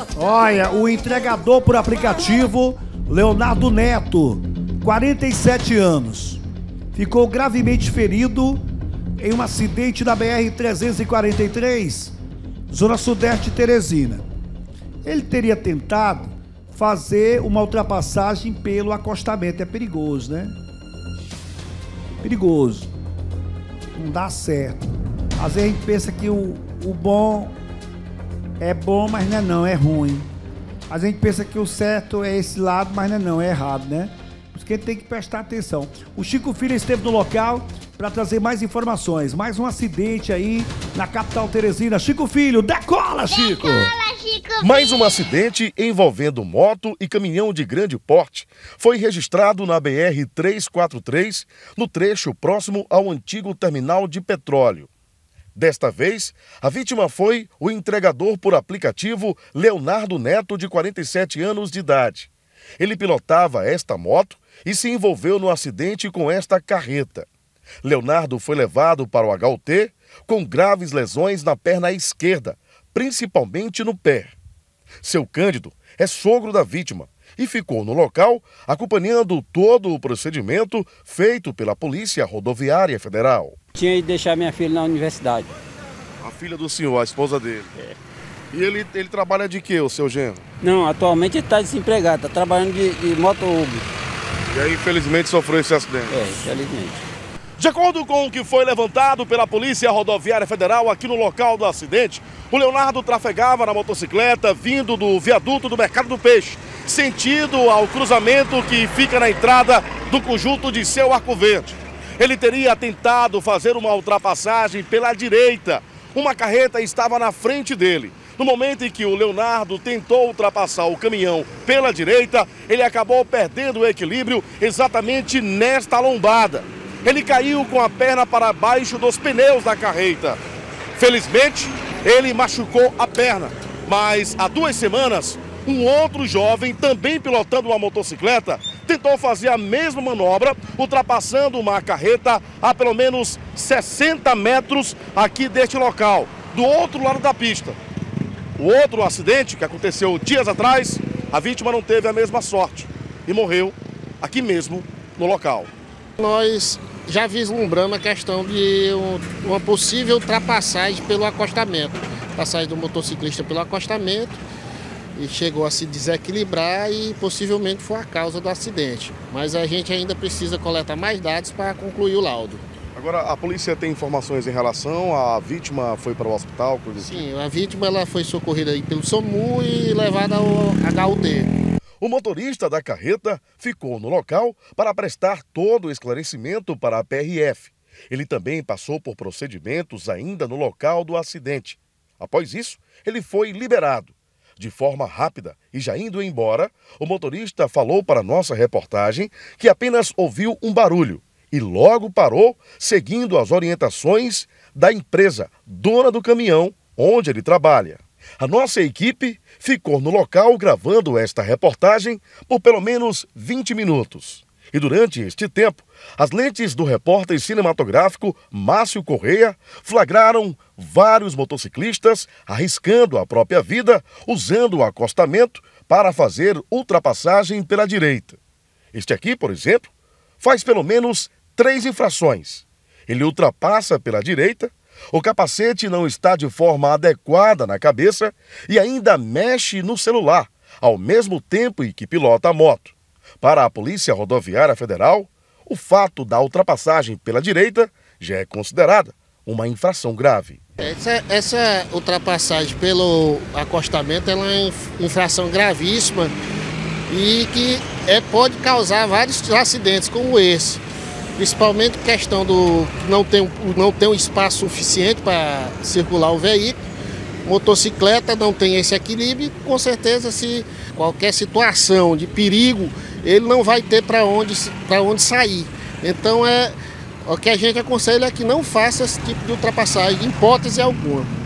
Olha, o entregador por aplicativo, Leonardo Neto, 47 anos, ficou gravemente ferido em um acidente na BR-343, zona sudeste de Teresina. Ele teria tentado fazer uma ultrapassagem pelo acostamento. É perigoso, né? Perigoso. Não dá certo. Às vezes a gente pensa que o bom é bom, mas não é não, é ruim. Às vezes a gente pensa que o certo é esse lado, mas não é não, é errado, né? Por isso que a gente tem que prestar atenção. O Chico Filho esteve no local para trazer mais informações. Mais um acidente aí na capital teresina. Chico Filho, decola, Chico! Decola, Chico! Mais um acidente envolvendo moto e caminhão de grande porte foi registrado na BR-343, no trecho próximo ao antigo terminal de petróleo. Desta vez, a vítima foi o entregador por aplicativo Leonardo Neto, de 47 anos de idade. Ele pilotava esta moto e se envolveu no acidente com esta carreta. Leonardo foi levado para o HUT com graves lesões na perna esquerda, principalmente no pé. Seu Cândido é sogro da vítima e ficou no local acompanhando todo o procedimento feito pela Polícia Rodoviária Federal. Tinha ido deixar minha filha na universidade. A filha do senhor, a esposa dele? É. E ele trabalha de quê, o seu genro? Não, atualmente ele está desempregado, está trabalhando de moto Uber. E aí, infelizmente, sofreu esse acidente. Infelizmente. De acordo com o que foi levantado pela Polícia Rodoviária Federal aqui no local do acidente, o Leonardo trafegava na motocicleta vindo do viaduto do Mercado do Peixe, sentido ao cruzamento que fica na entrada do conjunto de Seu Arco Verde. Ele teria tentado fazer uma ultrapassagem pela direita. Uma carreta estava na frente dele. No momento em que o Leonardo tentou ultrapassar o caminhão pela direita, ele acabou perdendo o equilíbrio exatamente nesta lombada. Ele caiu com a perna para baixo dos pneus da carreta. Felizmente, ele machucou a perna, mas há 2 semanas, um outro jovem, também pilotando uma motocicleta, tentou fazer a mesma manobra, ultrapassando uma carreta a pelo menos 60 metros aqui deste local, do outro lado da pista. O outro acidente, que aconteceu dias atrás, a vítima não teve a mesma sorte e morreu aqui mesmo no local. Nós já vislumbramos a questão de uma possível ultrapassagem pelo acostamento. Passagem do motociclista pelo acostamento e chegou a se desequilibrar e possivelmente foi a causa do acidente. Mas a gente ainda precisa coletar mais dados para concluir o laudo. Agora, a polícia tem informações em relação à vítima, foi para o hospital? Sim, a vítima ela foi socorrida aí pelo SAMU e levada ao HUT. O motorista da carreta ficou no local para prestar todo o esclarecimento para a PRF. Ele também passou por procedimentos ainda no local do acidente. Após isso, ele foi liberado. De forma rápida e já indo embora, o motorista falou para nossa reportagem que apenas ouviu um barulho e logo parou, seguindo as orientações da empresa dona do caminhão onde ele trabalha. A nossa equipe ficou no local gravando esta reportagem por pelo menos 20 minutos. E durante este tempo, as lentes do repórter cinematográfico Márcio Correia flagraram vários motociclistas arriscando a própria vida usando o acostamento para fazer ultrapassagem pela direita. Este aqui, por exemplo, faz pelo menos 3 infrações. Ele ultrapassa pela direita, o capacete não está de forma adequada na cabeça e ainda mexe no celular, ao mesmo tempo em que pilota a moto. Para a Polícia Rodoviária Federal, o fato da ultrapassagem pela direita já é considerada uma infração grave. Essa ultrapassagem pelo acostamento é uma infração gravíssima e que pode causar vários acidentes como esse. Principalmente questão do não ter um espaço suficiente para circular o veículo. Motocicleta não tem esse equilíbrio e com certeza se qualquer situação de perigo ele não vai ter para onde sair. Então o que a gente aconselha é que não faça esse tipo de ultrapassagem, em hipótese alguma.